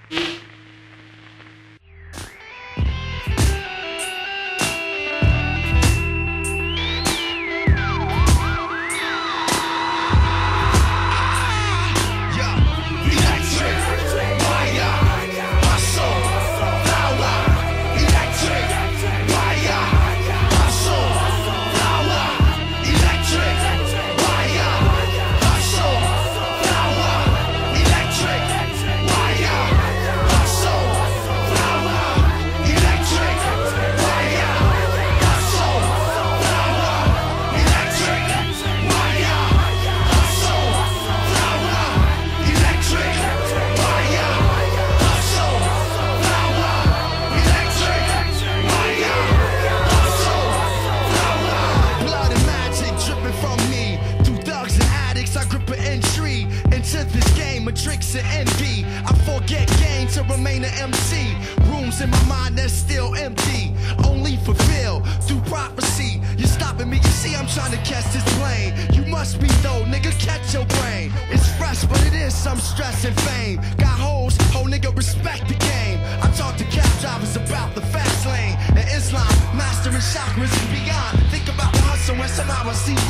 Tricks and envy, I forget gain to remain an MC. Rooms in my mind that's still empty, only fulfilled through prophecy. You're stopping me, you see I'm trying to catch this plane. You must be though, nigga, catch your brain. It's fresh, but it is some stress and fame. Got hoes, whole nigga, respect the game. I talk to cab drivers about the fast lane and Islam, mastering chakras and beyond. Think about the hustle and somehow I see